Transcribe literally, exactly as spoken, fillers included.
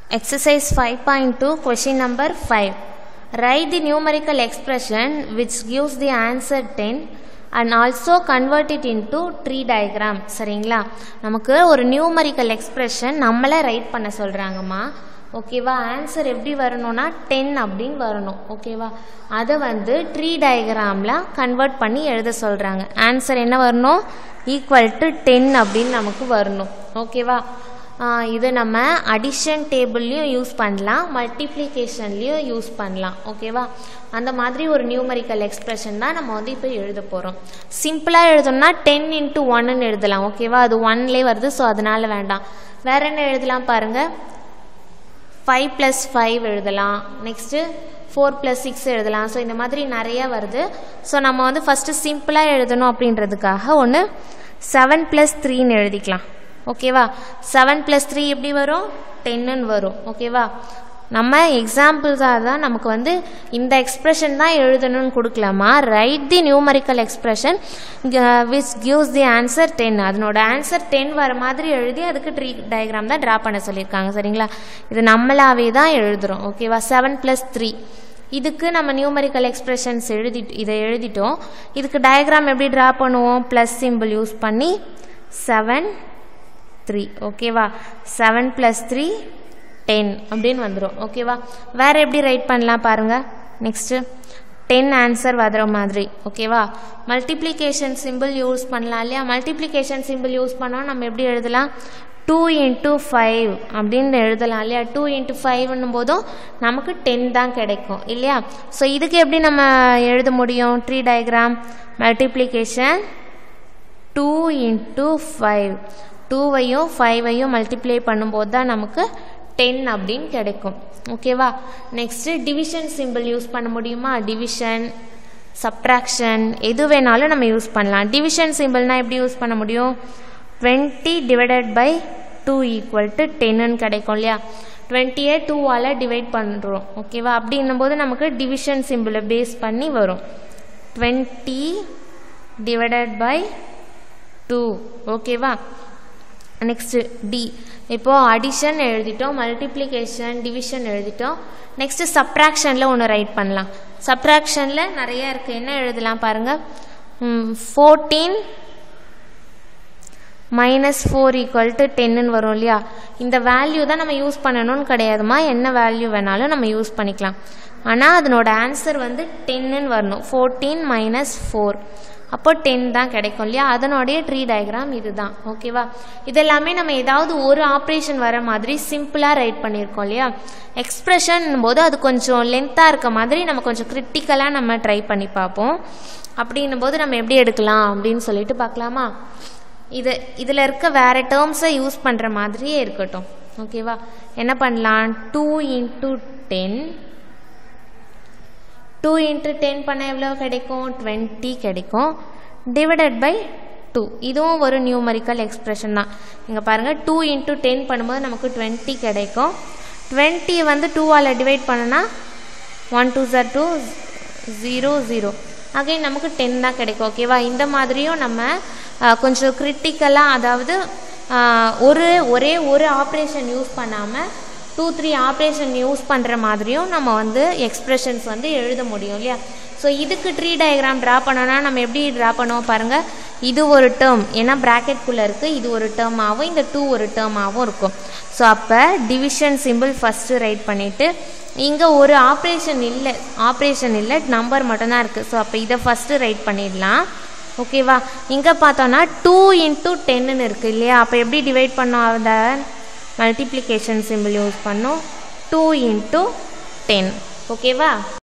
Exercise five point two, question number five. Write the numerical expression which gives the answer ten and also convert it into tree diagram. சரிங்களா, நமக்கு ஒரு numerical expression நம்மளே right பண்ண சொல்கிறாங்கம்மா. ஓகேவா, answer எப்படி வரணும்னா ten அப்படின்னு வரணும். ஓகேவா, அதை வந்து ட்ரீ டயக்ராமில் கன்வெர்ட் பண்ணி எழுத சொல்கிறாங்க. ஆன்சர் என்ன வரணும்? ஈக்குவல் டு டென் அப்படின்னு நமக்கு வரணும். ஓகேவா, இது நம்ம அடிஷன் டேபிள்லையும் யூஸ் பண்ணலாம், மல்டிப்ளிகேஷன்லேயும் யூஸ் பண்ணலாம். ஓகேவா, அந்த மாதிரி ஒரு நியூமரிக்கல் எக்ஸ்பிரஷன் தான் நம்ம வந்து இப்போ எழுத போகிறோம். சிம்பிளாக எழுதணும்னா டென் இன்ட்டு ஒன்னு எழுதலாம். ஓகேவா, அது ஒன்லேயே வருது, ஸோ அதனால் வேண்டாம். வேற என்ன எழுதலாம் பாருங்கள், ஃபைவ் ப்ளஸ் ஃபைவ் எழுதலாம், நெக்ஸ்ட்டு ஃபோர் ப்ளஸ் சிக்ஸ் எழுதலாம். ஸோ இந்த மாதிரி நிறையா வருது. ஸோ நம்ம வந்து ஃபஸ்ட்டு சிம்பிளாக எழுதணும் அப்படின்றதுக்காக ஒன்று செவன் ப்ளஸ் த்ரீன்னு எழுதிக்கலாம். ஓகேவா, செவன் ப்ளஸ் த்ரீ எப்படி வரும்? டென்னு வரும். ஓகேவா, நம்ம எக்ஸாம்பிள்ஸாக தான் நமக்கு வந்து இந்த எக்ஸ்பிரஷன் தான் எழுதணும்னு கொடுக்கலாமா. Write the numerical expression which gives the answer ten. அதனோட ஆன்சர் டென் வர மாதிரி எழுதி அதுக்கு ட்ரீ டயக்ராம் தான் ட்ரா பண்ண சொல்லியிருக்காங்க. சரிங்களா, இது நம்மளாவே தான் எழுதுகிறோம். ஓகேவா, செவன் ப்ளஸ் த்ரீ இதுக்கு நம்ம நியூமரிக்கல் எக்ஸ்பிரஷன்ஸ் எழுதி இதை எழுதிட்டோம். இதுக்கு டயக்ராம் எப்படி ட்ரா பண்ணுவோம்? ப்ளஸ் சிம்பிள் யூஸ் பண்ணி செவன் த்ரீ. ஓகேவா, செவன் ப்ளஸ் த்ரீ டென் அப்படின்னு வந்துடும். ஓகேவா, வேறு எப்படி ரைட் பண்ணலாம் பாருங்கள். நெக்ஸ்ட்டு டென் ஆன்சர் வர மாதிரி. ஓகேவா, மல்டிப்ளிகேஷன் சிம்பிள் யூஸ் பண்ணலாம் இல்லையா. மல்டிப்ளிகேஷன் சிம்பிள் யூஸ் பண்ணோம் நம்ம எப்படி எழுதலாம்? டூ இன்ட்டு ஃபைவ் அப்படின்னு எழுதலாம் இல்லையா. டூ இன்ட்டு ஃபைவ்னும் போதும் நமக்கு டென் தான் கிடைக்கும் இல்லையா. ஸோ இதுக்கு எப்படி நம்ம எழுத முடியும்? Tree diagram multiplication two into five, டூவையும் ஃபைவையும் மல்டிப்ளை பண்ணும்போது தான் நமக்கு டென் அப்படின்னு கிடைக்கும். ஓகேவா, நெக்ஸ்ட்டு டிவிஷன் சிம்பிள் யூஸ் பண்ண முடியுமா? டிவிஷன், சப்ட்ராக்ஷன் எது வேணாலும் நம்ம யூஸ் பண்ணலாம். டிவிஷன் சிம்பிள்னால் எப்படி யூஸ் பண்ண முடியும்? Twenty divided by two equal to டென்னு கிடைக்கும் இல்லையா. டுவெண்ட்டியே டூவால் டிவைட் பண்ணுறோம். ஓகேவா, அப்படின்னும் போது நமக்கு டிவிஷன் சிம்பிளை பேஸ் பண்ணி வரும். Twenty divided by two. ஓகேவா, நெக்ஸ்ட்டு டி. இப்போது அடிஷன் எழுதிட்டோம், மல்டிப்ளிகேஷன், டிவிஷன் எழுதிட்டோம். நெக்ஸ்ட்டு சப்ட்ராக்ஷனில் ஒன்று ரைட் பண்ணலாம். சப்ட்ராக்ஷனில் நிறையா இருக்குது. என்ன எழுதலாம் பாருங்கள். Fourteen minus four equal to டென்னு வரும் இல்லையா. இந்த வேல்யூ தான் நம்ம யூஸ் பண்ணணும்னு கிடையாதுமா, என்ன வேல்யூ வேணாலும் நம்ம யூஸ் பண்ணிக்கலாம். ஆனால் அதனோட ஆன்சர் வந்து டென்னு வரணும். ஃபோர்டீன் மைனஸ் ஃபோர், அப்போ டென் தான் கிடைக்கும் இல்லையா. அதனுடைய ட்ரீ டயக்ராம் இது தான். ஓகேவா, இதெல்லாமே நம்ம ஏதாவது ஒரு ஆப்ரேஷன் வர மாதிரி சிம்பிளாக ரைட் பண்ணியிருக்கோம் இல்லையா. எக்ஸ்ப்ரெஷன் போது அது கொஞ்சம் லென்த்தாக இருக்க மாதிரி நம்ம கொஞ்சம் கிரிட்டிக்கலாக நம்ம ட்ரை பண்ணி பார்ப்போம். அப்படின்னும் போது நம்ம எப்படி எடுக்கலாம் அப்படின்னு சொல்லிட்டு பார்க்கலாமா. இது இதில் இருக்க வேறு டேர்ம்ஸை யூஸ் பண்ணுற மாதிரியே இருக்கட்டும். ஓகேவா, என்ன பண்ணலாம்? Two into ten, two into ten பண்ண எவ்வளோ கிடைக்கும்? டுவெண்ட்டி கிடைக்கும். டிவைடட் பை டூ, இதுவும் ஒரு நியூமரிக்கல் எக்ஸ்பிரஷன் தான். இங்கே பாருங்கள், டூ இன்ட்டு டென் பண்ணும்போது நமக்கு டுவெண்ட்டி கிடைக்கும். டுவெண்ட்டி வந்து டூவால் டிவைட் பண்ணனா ஒன் டூ ஜார் டூ, ஜீரோ ஜீரோ, அகைன் நமக்கு டென் தான் கிடைக்கும். ஓகேவா, இந்த மாதிரியும் நம்ம கொஞ்சம் கிரிட்டிக்கலாக, அதாவது ஒரு ஒரே ஒரு ஆப்ரேஷன் யூஸ் பண்ணாமல் டூ த்ரீ ஆப்ரேஷன் யூஸ் பண்ணுற மாதிரியும் நம்ம வந்து எக்ஸ்ப்ரெஷன்ஸ் வந்து எழுத முடியும் இல்லையா. ஸோ இதுக்கு ட்ரீ டயக்ராம் ட்ரா பண்ணோன்னா நம்ம எப்படி ட்ரா பண்ணுவோம் பாருங்கள். இது ஒரு டேர்ம், ஏன்னா ப்ராக்கெட்குள்ளே இருக்குது, இது ஒரு டேர்மாகவும் இந்த டூ ஒரு டேர்மாகவும் இருக்கும். ஸோ அப்போ டிவிஷன் சிம்பிள் ஃபஸ்ட்டு ரைட் பண்ணிவிட்டு, இங்கே ஒரு ஆப்ரேஷன் இல்லை, ஆப்ரேஷன் இல்லை, நம்பர் மட்டும்தான் இருக்குது. ஸோ அப்போ இதை ஃபஸ்ட்டு ரைட் பண்ணிடலாம். ஓகேவா, இங்கே பார்த்தோன்னா டூ இன்ட்டு டென்னு இருக்குது இல்லையா. அப்போ எப்படி டிவைட் பண்ணோம்? அதை மல்டிப்ளிகேஷன் சிம்பிள் யூஸ் பண்ணோம். Two into ten. ஓகேவா.